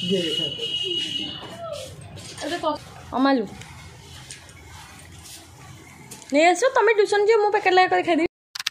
अमालू नहीं आसो तुम ट्यूशन जी मुझे पैकेट लगा खाई।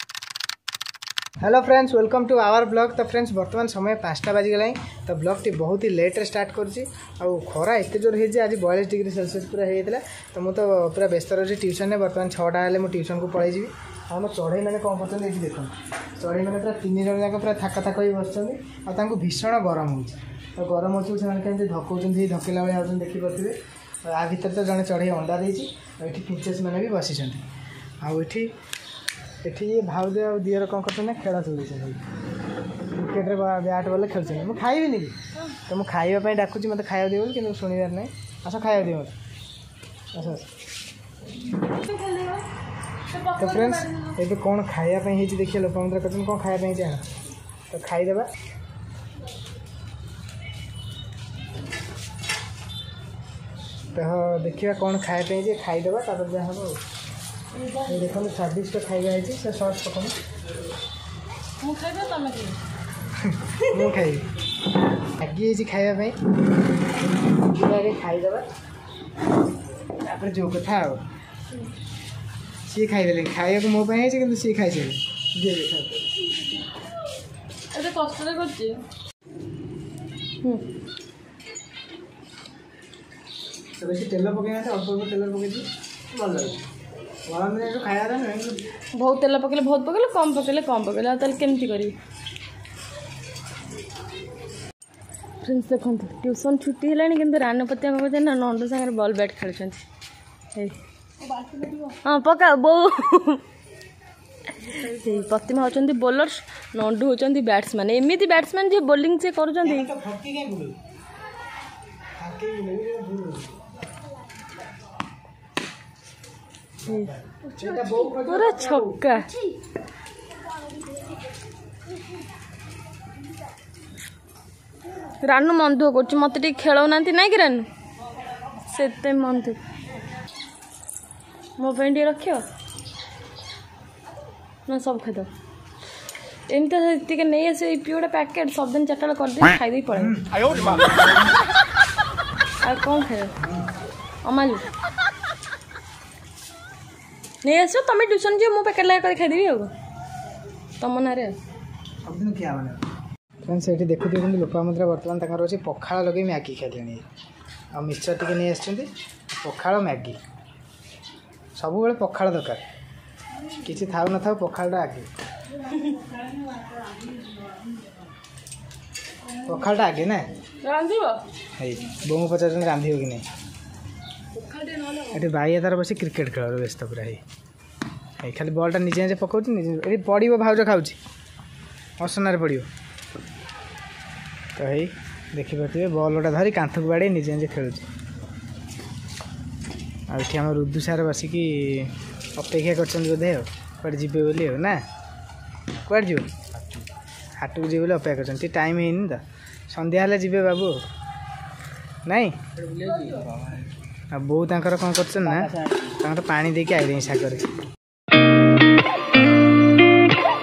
Hello friends, welcome to our blog. तो फ्रेंड्स बर्तमान समय 5टा बाजिगला। तो ब्लॉग टी बहुत ही लेट्रे स्टार्ट करुँची। खरा एत जोर हो आज 42 डिग्री सेल्सियस पूरा होता। तो मुझे पूरा व्यस्त रही ट्यूशन में। बर्तमान 6टा हेल्ले मुझे ट्यूशन को पलि जी। आम चढ़ई मैंने कौन कर देख चढ़ई मैंने पूरा 3 जन जाक पूरा थाक थाक हो बस भीषण गरम हो गरम हो कमी धकौन धकेला भाई आते देखिपे। आ भर तो जड़े चढ़ई अंडा देती। प्रिंसेस मैंने भी बसी आठी ये भाउज आ दियर कौन कर खेल चलते क्रिकेट बैट बॉल खेल मुझे खाइबी कि तो मुझे खावाई डाकुची मत खाया दिए बोली कि शुणवार ना। आस खाया दिए मत आस। तो फ्रेंड्स ये कौन खायापी देखिए लोक मंदिर कहते कौन खायापी जाना तो खाईदेवा। तो देखिए कौन खायापी खाईदेवा जहाँ हम देखो स्वादिष्ट खाଇବା है से सॉस पकाऊ मुझे खाई मैगी खावाई खाईदेवा। जो कथा सी खाईदे खाया मो कि सी खाई सारे बेस तेल पकई अल्प अल्प तेल पकई भल लगे। बहुत तेल पकड़े बहुत पकड़े कम पकड़े कम पकड़े आल केमती करी। फ्रेंड्स देखो ट्यूशन छुट्टी है कि रानपतिया बाबा ना नंदू सागर बॉल बैट खेल। हाँ पका बो प्रतिमा होती बोलर्स नंदू होती बैट्समैन। एमती बैट्समैन जी बोलिंग से कर पूरा छक्का। रानू मन दुख कर मत खेलना ना कि रानू से मन दुख मो रख ना सब खाद एमती नहीं आस गोटे पैकेट सब दिन 4टा कर दे खाई पड़े आ कौन खाए अमालू नहीं आस तुम ट्यूशन जी मुझे पैकेट लगा खाईदेवी तुम ना फ्रेंड्स ये देखुए लोक मंदिर बर्तमान तक अच्छे पखाड़ लगे मैगी खाइले आ मिक्सचर टी नहीं आस पखाड़ मैगी सब बड़े पखाड़ दरकार किसी था न था पखाड़ा आगे पखाड़ा आगे ना बोम पचार रांधे कि नहीं ये भाई तार बस क्रिकेट खेल व्यस्त पूरा है खाली बॉलटा निजे निजे पकाऊ ये पड़ो भाज खाऊँ असनार पड़ो। तो है देखिपे बॉलटा धरी कांथ को बाड़े निजे निजे खेलुँ। आम रुदु सार बसिक अपेक्षा कर जीवे बोली ना कौड़ जी हाट को जी अपेक्षा कर टाइम है तो संध्या हेल्ले जीवे बाबू नाई बो कौन कर पानी देके आइले सागर।